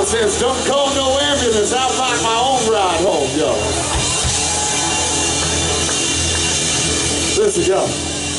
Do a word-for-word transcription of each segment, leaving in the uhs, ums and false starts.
says, don't call no ambulance, I'll find my own ride home, yo. Listen, yo.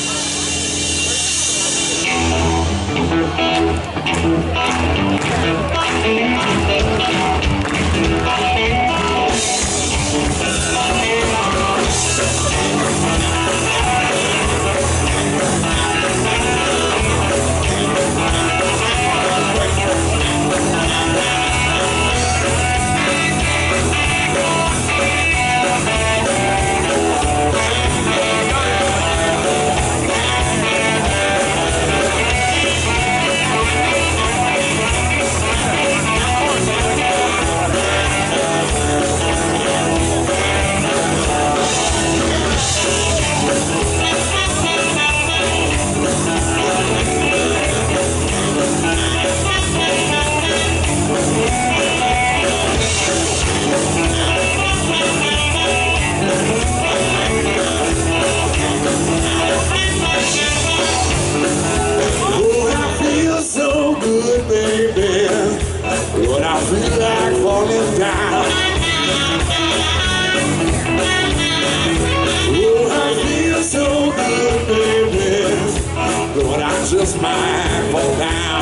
Just might fall down.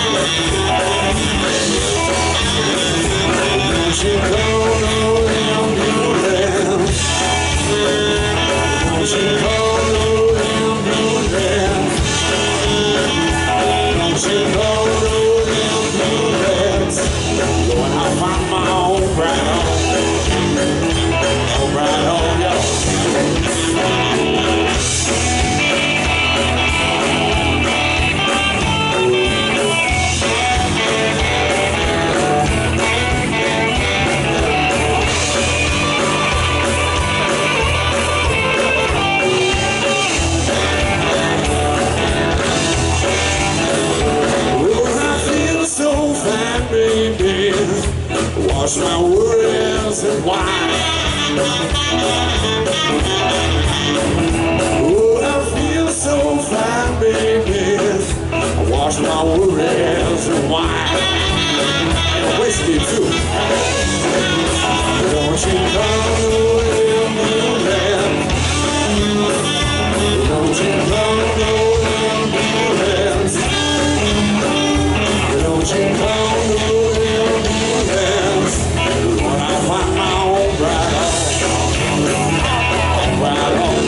Don't you call no ambulance? Don't you call no ambulance? Don't you call no ambulance? Going out find my own right on. Oh, right on, yo. Wash my worries in wine. Oh, I feel so fine, baby. I wash my worries in wine. And whiskey too. Don't you come no ambulance? Don't you come no ambulance? Don't you come no ambulance? I find my own right on, right on,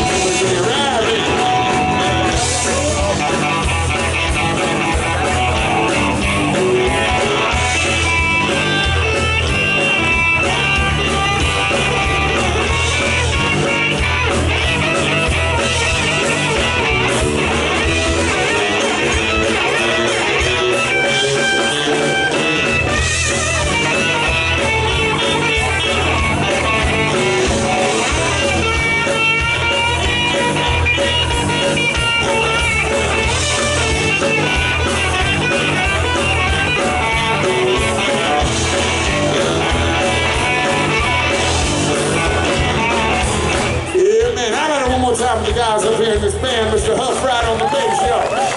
time for the guys up here in this band, Mister Huff right on the bass, yo.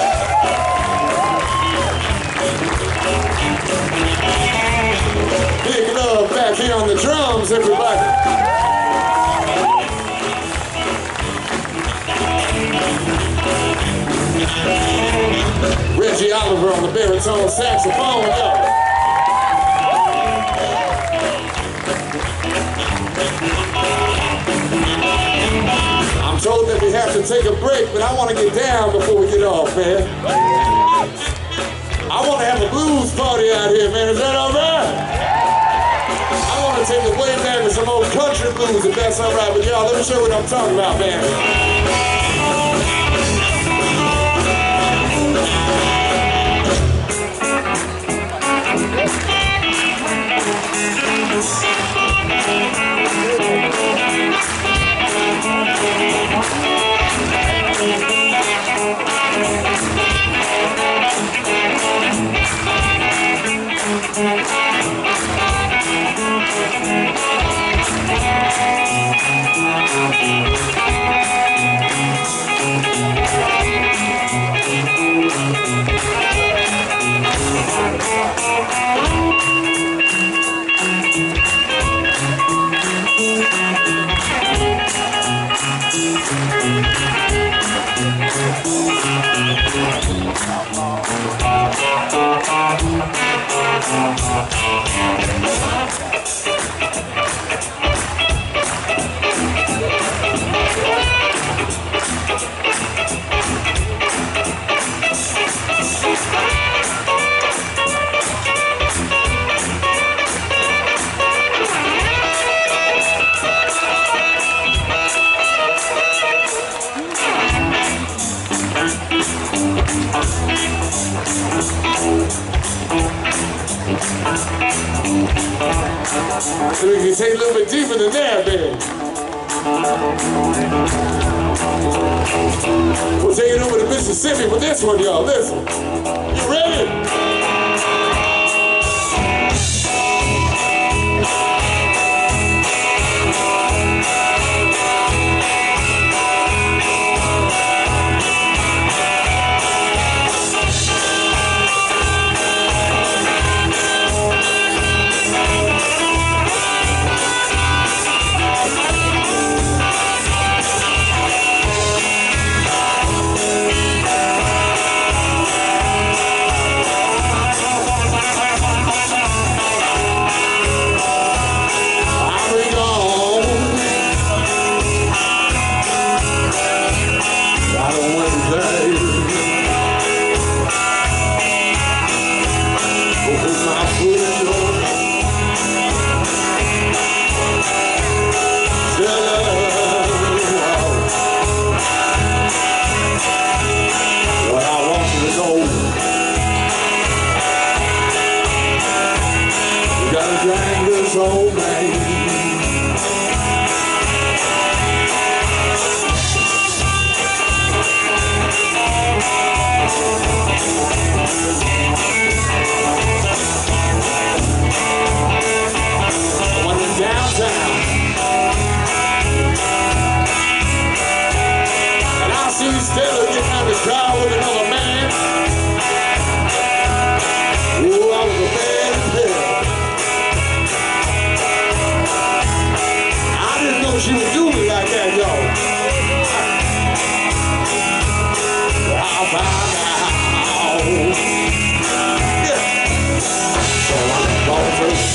Big love back here on the drums, everybody. Reggie Oliver on the baritone saxophone, yo. I'm told that we have to take a break, but I want to get down before we get off, man. I want to have a blues party out here, man. Is that all right? I want to take it way back to some old country blues, if that's all right with y'all. Let me show you what I'm talking about, man. So we can take a little bit deeper than that, baby. We'll take it over to Mississippi with this one, y'all. Listen. You ready? Old man. I went downtown and I see Stella getting out of the car with another man. Ooh, I was a bad player. She would do me like that, y'all. I found out. Yeah. So I'm going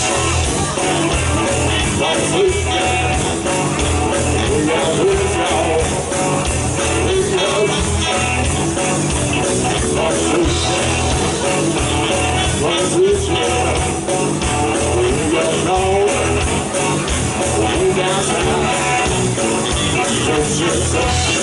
to going to yeah. We got to lose, y'all. We got to lose. Going to lose, going to lose, we got to know. We got to know. Fresh is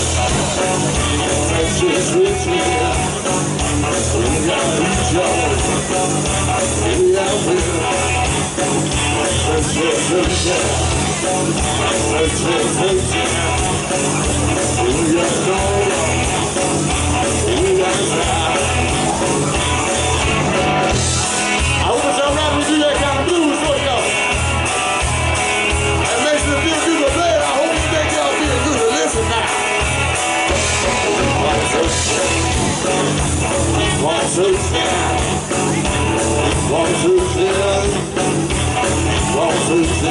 rich, yeah. We got each other. We are with. Fresh is rich, yeah. Fresh is rich, yeah. We got no. We got that. I wish I'm not to do that kind of blues for y'all. It makes me feel good to play. I hope you think y'all feel good to listen now. One, two, one, two, one, two, one, two,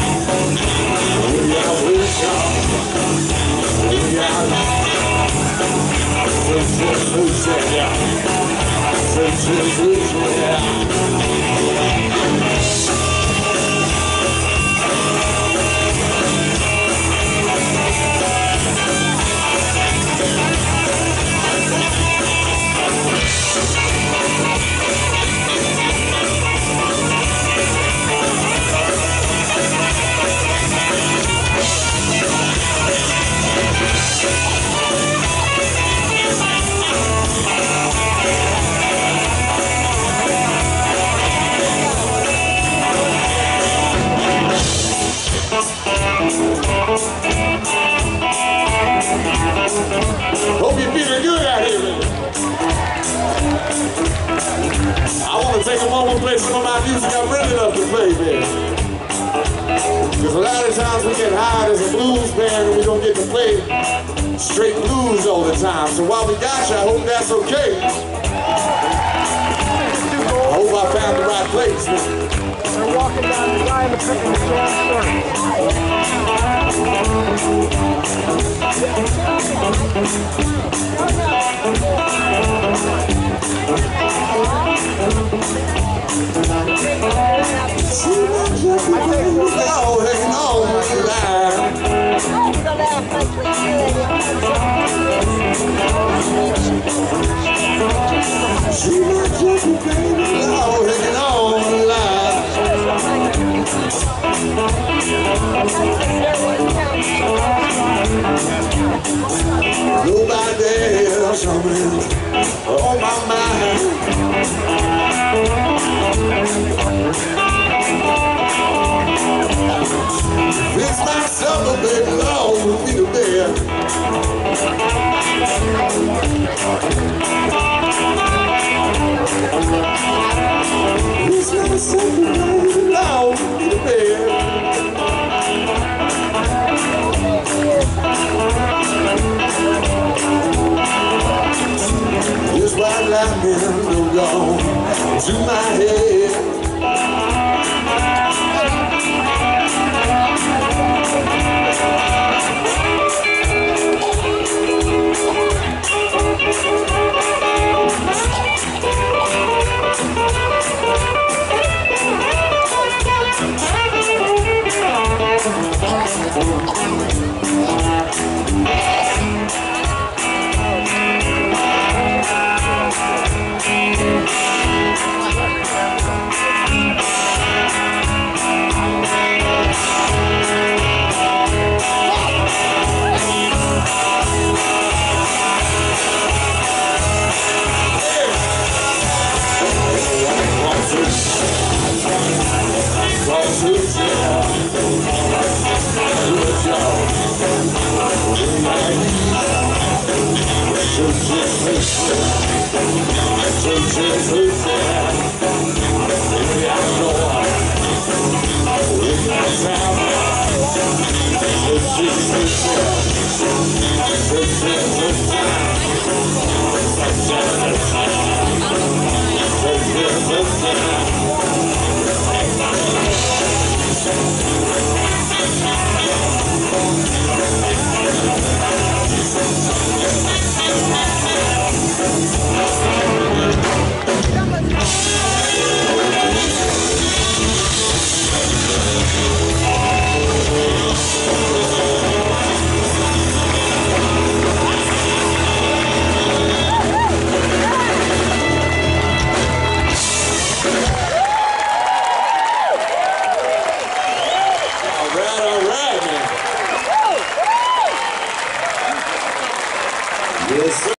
we are with y'all. We are two, two, two, two, yeah. Two, two, two, two, yeah. Hope you're feeling good out here, baby. I want to take a moment and play some of my music I really love to play, baby. Because a lot of times we get hired as a blues band and we don't get to play straight blues all the time. So while we got you, I hope that's okay. I hope I found the right place. They're walking down the line and picking the song Nobody else on my mind. to my head. Yes, sir.